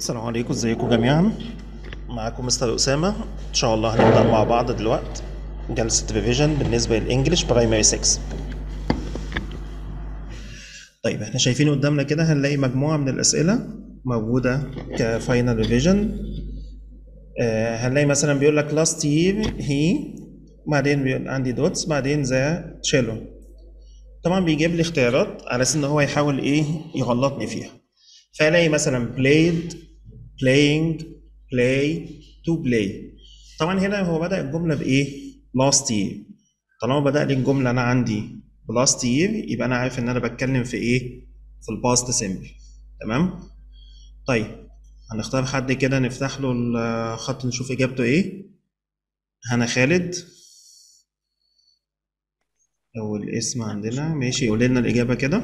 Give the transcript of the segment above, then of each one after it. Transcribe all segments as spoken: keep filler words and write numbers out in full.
السلام عليكم، ازيكم جميعا. معاكم مستر أسامة. إن شاء الله هنبدأ مع بعض دلوقتي جلسة ريفيجن بالنسبة للإنجليش برايمري ستة. طيب احنا شايفين قدامنا كده هنلاقي مجموعة من الأسئلة موجودة كفاينل ريفيجن. آه هنلاقي مثلا بيقول لك last year he، بعدين بيقول عندي دوتس، بعدين ذا cello. طبعا بيجيب لي اختيارات على اساس ان هو يحاول ايه يغلطني فيها. فالاقي مثلا played، playing، play، to play. طبعا هنا هو بدأ الجملة بإيه؟ last year. طالما بدأ لي الجملة أنا عندي ب last year يبقى أنا عارف إن أنا بتكلم في إيه؟ في الباست سيمبل. تمام؟ طيب هنختار حد كده نفتح له الخط نشوف إجابته إيه. هنا خالد أول اسم عندنا، ماشي يقول لنا الإجابة كده.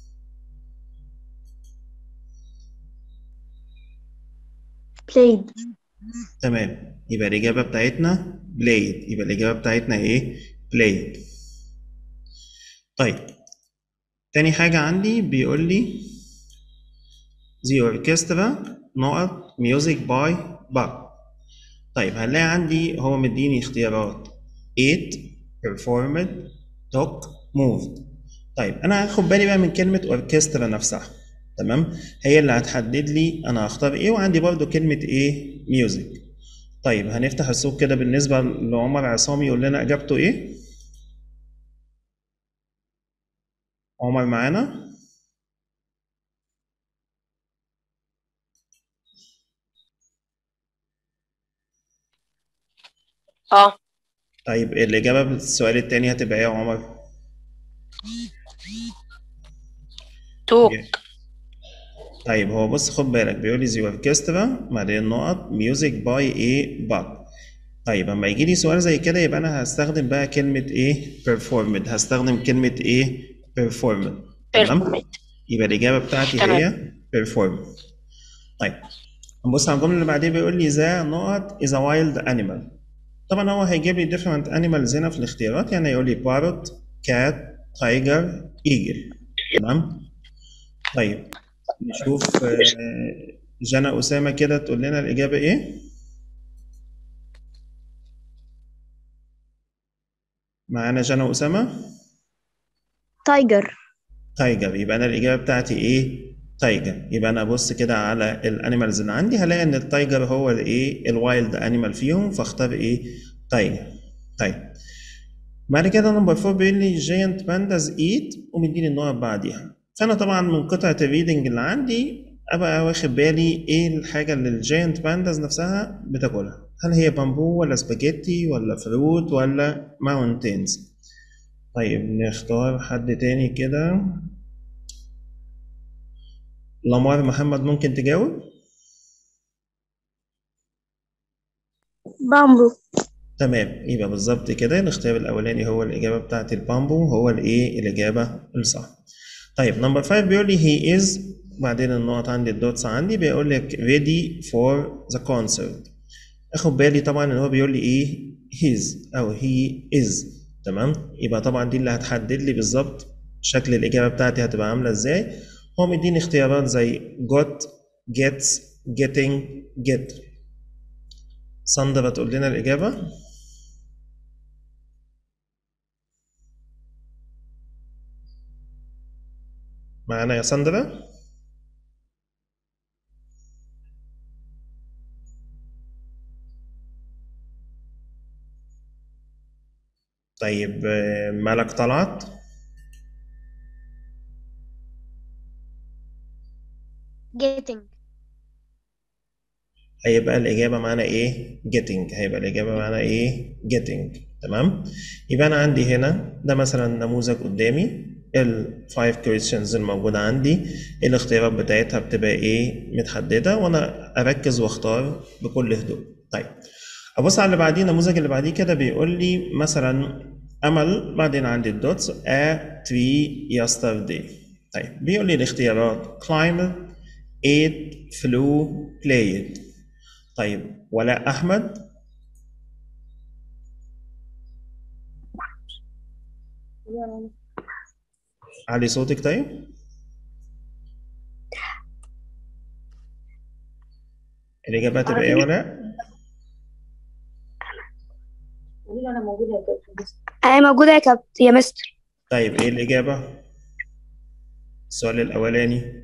played. تمام، يبقى الإجابة بتاعتنا played. يبقى الإجابة بتاعتنا إيه؟ played. طيب تاني حاجة عندي بيقول لي the orchestra نقط music by Bach. طيب هنلاقي عندي هو مديني اختيارات ate، performed، took، moved. طيب أنا هاخد بالي بقى من كلمة orchestra نفسها. تمام، هي اللي هتحدد لي أنا هختار إيه، وعندي برضو كلمة إيه؟ music. طيب هنفتح الصوت كده بالنسبة لعمر عصام يقول لنا إجابته إيه؟ عمر معانا؟ اه طيب الإجابة بالسؤال التاني هتبقى إيه يا عمر؟ توك. طيب هو بص خد بالك بيقول لي زي اوركسترا بعدين نقط ميوزك باي ايه باك. طيب اما يجي لي سؤال زي كده يبقى انا هستخدم بقى كلمة ايه performed، هستخدم كلمة ايه performed. تمام، بيرفورمت. يبقى الإجابة بتاعتي تمام. هي performed. طيب نبص على الجملة اللي بعدين بيقول لي ذا نقط is a wild animal. طبعا هو هيجيب لي different animals هنا في الاختيارات، يعني يقول لي parrot، cat، tiger، eagle. تمام. طيب نشوف آه، جنى أسامة كده تقول لنا الإجابة إيه؟ معانا جنى أسامة؟ تايجر. تايجر. يبقى أنا الإجابة بتاعتي إيه؟ تايجر. يبقى أنا أبص كده على الأنيمالز اللي عندي هلاقي إن التايجر هو الإيه؟ الوايلد أنيمال فيهم، فاختار إيه؟ تايجر. طيب بعد كده نمبر فور بيقول لي جاينت بانداز ايت ومديني النوع بعديها. فانا طبعا من قطعه الريدنج اللي عندي ابقى واخد بالي ايه الحاجه اللي الجاينت بانداز نفسها بتاكلها، هل هي بامبو ولا سباجيتي ولا فروت ولا ماونتينز. طيب نختار حد تاني كده. لمار محمد ممكن تجاوب. بامبو. تمام، يبقى بالظبط كده الاختيار الاولاني هو الاجابه بتاعت البامبو، هو الايه الاجابه الصح. طيب نمبر خمسة بيقول لي he is، بعدين النقط عندي الدوتس عندي بيقول لك ready for the concert. اخد بالي طبعا ان هو بيقول لي ايه his او he is. تمام، يبقى طبعا دي اللي هتحدد لي بالظبط شكل الاجابه بتاعتي هتبقى عامله ازاي. هو مديني اختيارات زي got، gets، getting، get. ساندرا تقول لنا الاجابه. معانا يا ساندرا؟ طيب آه، ملك طلعت. getting. هيبقى الإجابة معانا إيه؟ getting. هيبقى الإجابة معانا إيه؟ getting. تمام؟ يبقى أنا عندي هنا ده مثلا نموذج قدامي ال five questions الموجودة عندي، الاختيارات بتاعتها بتبقى إيه؟ متحددة وأنا أركز وأختار بكل هدوء. طيب أبص على اللي بعديه، النموذج اللي بعديه كده بيقول لي مثلا أمل، بعدين عندي الدوتس a tree yesterday. طيب بيقول لي الاختيارات climb، ate، flew، played. طيب ولاء أحمد، علي صوتك طيب. الإجابة هتبقى إيه ولا؟ أنا موجودة يا كابتن. أنا موجودة يا كابتن يا مستر. طيب إيه الإجابة؟ السؤال الأولاني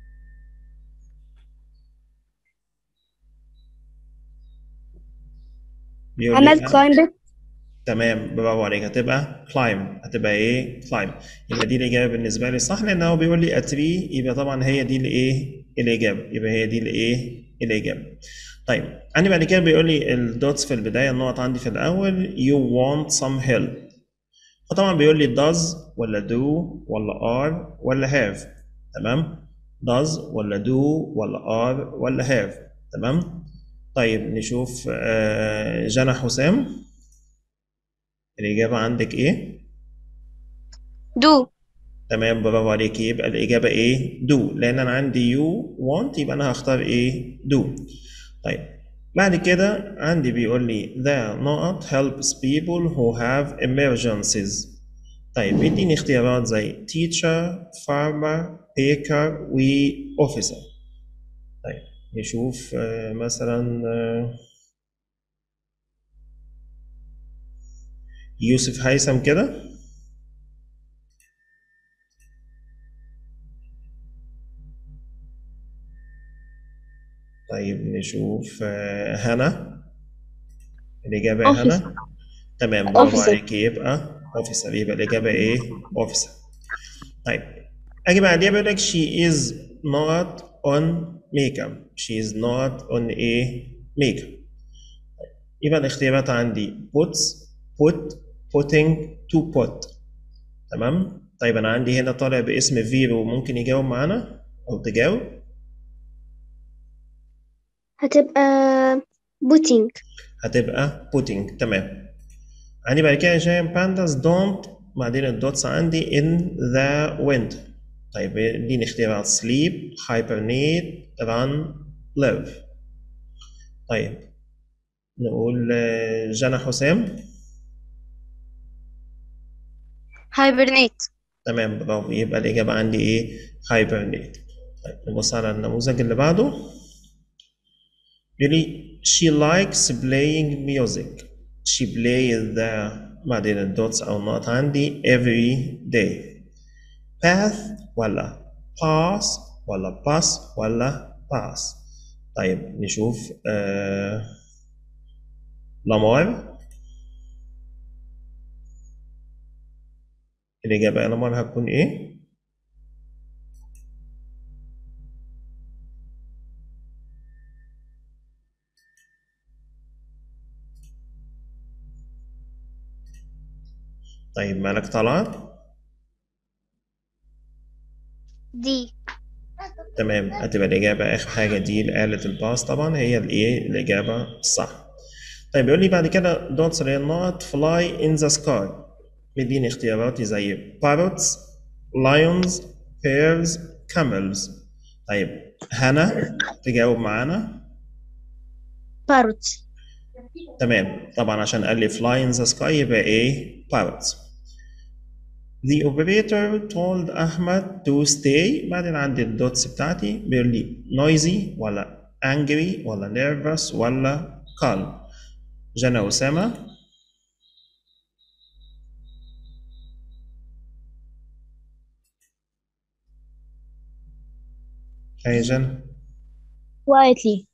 بيقول لي عملت climbed. تمام، برافو عليك. هتبقى climb. هتبقى ايه؟ climb. يبقى دي الاجابه بالنسبه لي صح، لان هو بيقول لي a tree، يبقى طبعا هي دي الايه؟ الاجابه. يبقى هي دي الايه؟ الاجابه. طيب عندي بعد كده بيقول لي الدوتس في البدايه، النقط عندي في الاول you want some help. فطبعا بيقول لي does ولا do ولا are ولا have. تمام؟ does ولا do ولا are ولا have. تمام؟ طيب نشوف آه، جنى حسام، الإجابة عندك إيه؟ do. تمام، برافو عليك. يبقى الإجابة إيه؟ do، لأن أنا عندي you want، يبقى أنا هختار إيه؟ do. طيب بعد كده عندي بيقول لي the not helps people who have emergencies. طيب اديني اختيارات زي teacher farmer baker و officer. طيب نشوف آه، مثلا آه، يوسف هيثم كده. طيب نشوف آه، هنا، الإجابة يا officer. هنا. تمام، برافو officer. عليك. يبقى officer. يبقى الإجابة إيه؟ officer. طيب أجي بعديها بيقول لك she is not on makeup. she is not on a makeup. يبقى الاختيارات عندي puts put putting to put. تمام. طيب أنا عندي هنا طالع باسم فيرو، ممكن يجاوب معانا أو تجاوب؟ هتبقى booting. هتبقى putting. تمام. عندي بعد كده giant pandas don't، بعدين الدوتس عندي in the winter. طيب اديني اختيارات sleep hibernate run live. طيب نقول آه، جنى حسام. hibernate. تمام، برافو. يبقى الإجابة عندي إيه؟ hibernate. طيب نبص على النموذج اللي بعده. يقولي she likes playing music. she plays the، بعدين الدوتس أو النقط عندي every day. path ولا pass ولا pass ولا pass. طيب نشوف آه لامار، الإجابة يا لامار هتكون إيه؟ طيب مالك طلعت؟ دي. تمام، هتبقى الإجابة آخر حاجة دي آلة الباص، طبعا هي الإيه؟ الإجابة الصح. طيب يقول لي بعد كده دوتس اللي هي النقط fly in the sky. مديني اختياراتي زي parrots lions bears camels. طيب هنا تجاوب معانا. parrot. تمام، طبعا عشان قال لي fly in the sky يبقى ايه؟ parrots. The operator told أحمد to stay. بعدين عندي الدوتس بتاعتي بيقول لي noisy ولا angry ولا nervous ولا calm. جنى أسامة. هاي جنى. quietly.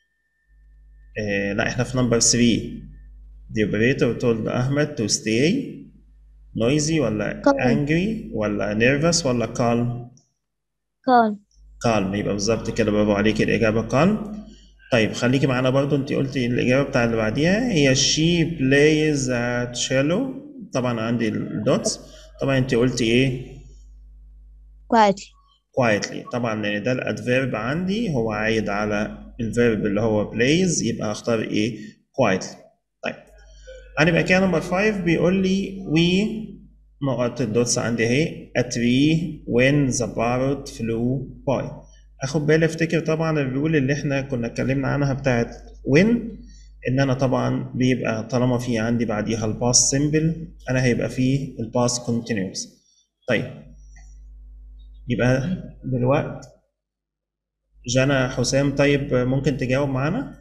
آه لا، احنا في نمبر ثلاثة. The operator told أحمد to stay. noisy ولا calm. angry ولا nervous ولا calm؟ calm. calm. يبقى بالظبط كده، برافو عليك. الإجابة calm. طيب خليكي معانا برضو، انت قلتي الإجابة بتاع اللي بعديها هي she plays a cello. طبعا عندي الدوتس. طبعا انت قلتي ايه؟ quietly. quietly. طبعا لأن ده الادفيرب عندي هو عايد على الفيرب اللي هو plays، يبقى هختار ايه؟ quietly. طيب هنبقى كده نمبر خمسة بيقول لي we، نقط الدوتس عندي اهي a tree when the parrot flew by. اخد بالي افتكر طبعا الرول اللي احنا كنا اتكلمنا عنها بتاعت when، ان انا طبعا بيبقى طالما في عندي بعديها الباس سيمبل انا هيبقى فيه الباس كونتينيوس. طيب يبقى دلوقتي جانا حسام، طيب ممكن تجاوب معانا؟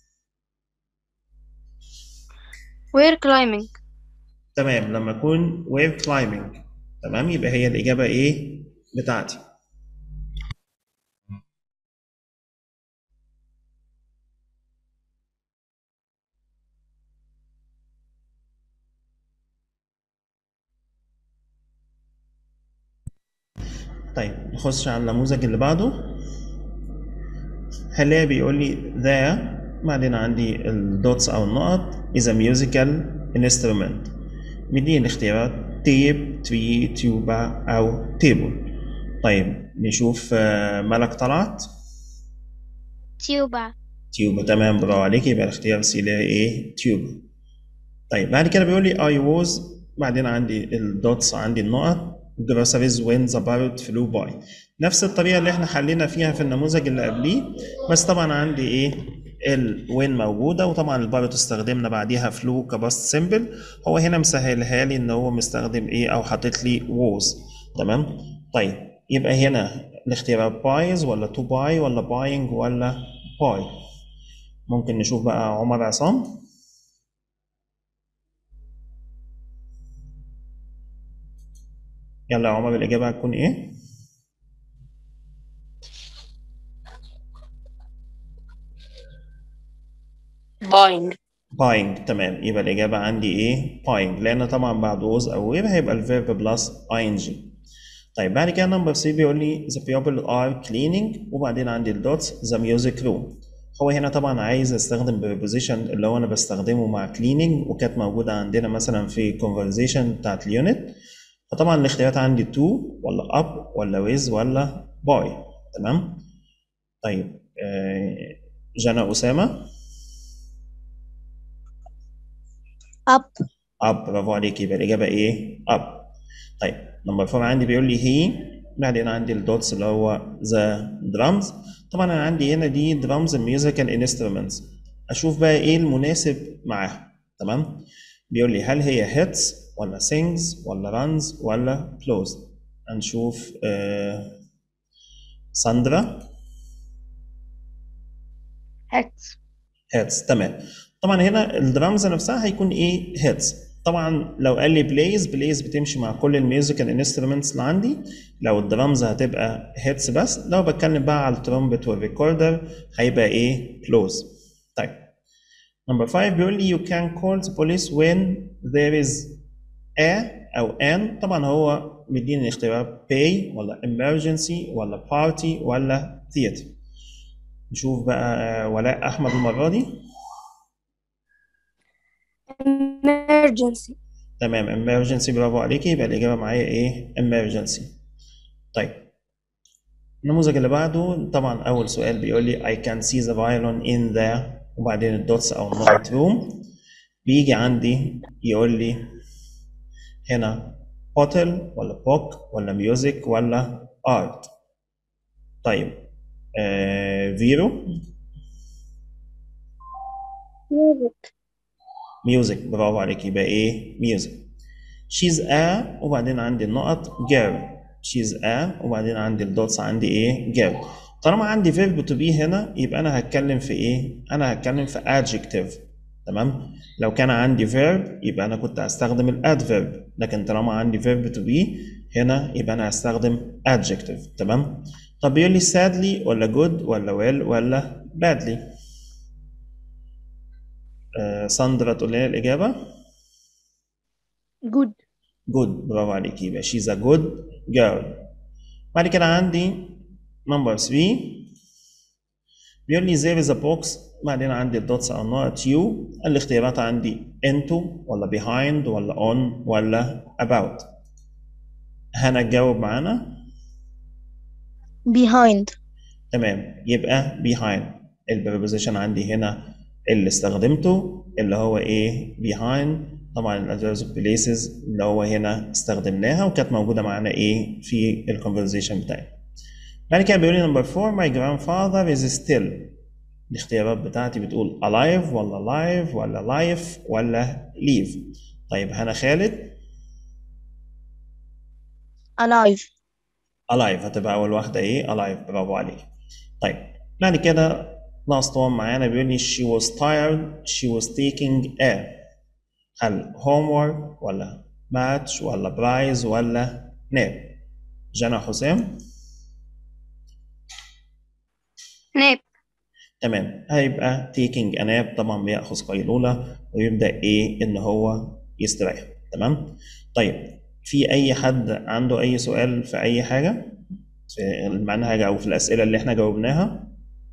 we're climbing. تمام، لما أكون we're climbing تمام يبقى هي الإجابة إيه بتاعتي. طيب نخش على النموذج اللي بعده. هلاقي بيقول لي the، بعدين عندي الدوتس أو النقط is a musical instrument. مديني الاختيارات تيب، تري، تيوبا أو تيبل. طيب نشوف آه، ملك طلعت. tuba. تيوبا، تمام، برافو عليك، يبقى الاختيار سي اللي هي ايه تيوبا. طيب بعد كده بيقول لي I was، بعدين عندي الدوتس، عندي النقط groceries when the bird flew by. نفس الطريقة اللي احنا حلينا فيها في النموذج اللي قبليه، بس طبعا عندي ايه ال when موجودة، وطبعا البارت استخدمنا بعديها flew كباست سيمبل. هو هنا مسهلها لي ان هو مستخدم ايه او حاطط لي was. تمام. طيب يبقى هنا الاختيارات بايز ولا تو باي ولا باينج ولا باي. ممكن نشوف بقى عمر عصام. يلا يا عمر، الإجابة هتكون إيه؟ buying. buying، تمام، يبقى الإجابة عندي إيه؟ buying، لأن طبعا بعد was أو were هيبقى الفيرب بلس ing. طيب بعد كده نمبر ثري بيقول لي the people are cleaning، وبعدين عندي الدوتس the music room. هو هنا طبعا عايز استخدم preposition اللي هو انا بستخدمه مع cleaning، وكانت موجودة عندنا مثلا في conversation بتاعت اليونت. فطبعا الاختيارات عندي to ولا up ولا with ولا by. تمام. طيب آه، جنى أسامة. up. up، برافو عليك، يبقى الإجابة إيه؟ up. طيب نمبر فور عندي بيقول لي هي، بعدين عندي الدوتس اللي هو ذا درامز. طبعا أنا عندي هنا دي درامز ميوزيكال انسترومنتس، أشوف بقى إيه المناسب معاها. تمام. بيقول لي هل هي هيتس ولا سينجز ولا رانز ولا بلوز. هنشوف آه ساندرا. hats. هيتس، تمام. طبعا هنا الدرامز نفسها هيكون ايه هيتس. طبعا لو قال لي بلايز، بلايز بتمشي مع كل الميوزيكال انسترومنتس اللي عندي. لو الدرامز هتبقى هيتس بس، لو بتكلم بقى على الترومبت والريكوردر هيبقى ايه كلوز. طيب نمبر فايف بيقول لي you can call the police when there is a او an. طبعا هو مديني اختيارات pay ولا emergency ولا party ولا theater. نشوف بقى ولاء احمد المره دي. emergency. تمام، emergency، برافو عليكي، يبقى الإجابة معايا إيه؟ emergency. طيب النموذج اللي بعده، طبعا أول سؤال بيقول لي I can see the violin in the، وبعدين الدوتس أو النقط room. بيجي عندي يقول لي هنا bottle ولا book ولا music ولا art. طيب آه فيرو. music. music، برافو عليكي، يبقى إيه music. she's a، وبعدين عندي النقط girl. she's a، وبعدين عندي الدوتس عندي ايه girl. طالما عندي verb to be هنا يبقى انا هتكلم في ايه؟ انا هتكلم في adjective. تمام. لو كان عندي verb يبقى انا كنت هستخدم ال adverb، لكن طالما عندي verb to be هنا يبقى انا هستخدم adjective. تمام. طب بيقول لي sadly ولا good ولا well ولا badly. آه ساندرا تقول لنا الاجابه. good. good، برافو عليك، يبقى she's a good girl. بعد كده عندي نمبر ثري بيقول لي there is a box، بعدين عندي الدوتس او النقط you. الاختيارات عندي into ولا behind ولا on ولا about. هنا تجاوب معانا. behind. تمام، يبقى behind. البريبوزيشن عندي هنا اللي استخدمته اللي هو ايه behind. طبعا الادفيربs of places اللي هو هنا استخدمناها وكانت موجوده معانا ايه في الكونفرزيشن بتاعي. بعد كده بيقول لي نمبر فور my grandfather is still. الاختيارات بتاعتي بتقول alive ولا live ولا life ولا live. طيب هنا خالد. alive. alive هتبقى أول واحدة إيه alive، برافو عليك. طيب بعد كده last one معانا بيقول لي she was tired she was taking a هل homework ولا match ولا prize ولا nap؟ جنى حسام. ناب. تمام هيبقى taking a nap طبعا بيأخذ قيلولة ويبدأ ايه ان هو يستريح. تمام. طيب في اي حد عنده اي سؤال في اي حاجة في المنهج او في الاسئلة اللي احنا جاوبناها؟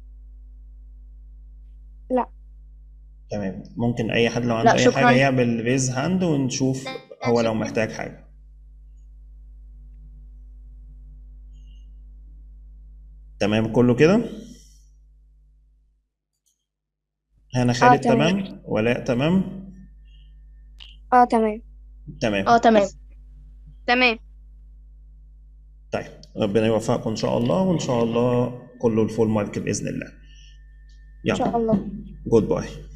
لا. تمام ممكن اي حد لو عنده لا اي حاجة شكرا. يعمل ريز هاند ونشوف هو لو محتاج حاجة. تمام كله كده. هنا اه خالد تمام. تمام ولاء تمام. اه تمام. تمام. اه تمام. تمام. طيب ربنا يوفقكم ان شاء الله وان شاء الله كله الفول مارك باذن الله. ان شاء يلا الله. جود باي.